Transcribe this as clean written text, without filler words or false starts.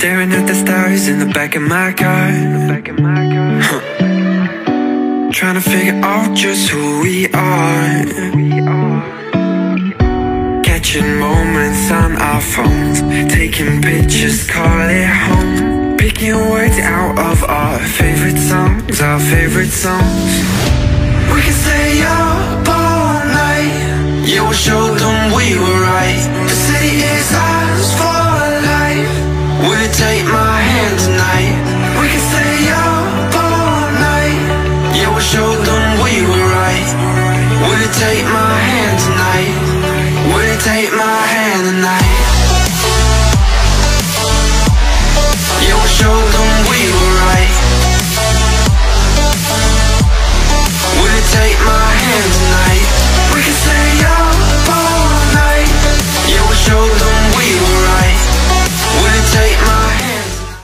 Staring at the stars in the back of my car, trying to figure out just who we are. Catching moments on our phones, taking pictures, call it home. Picking words out of our favorite songs, our favorite songs. We can stay up all night, yeah, we'll show them we were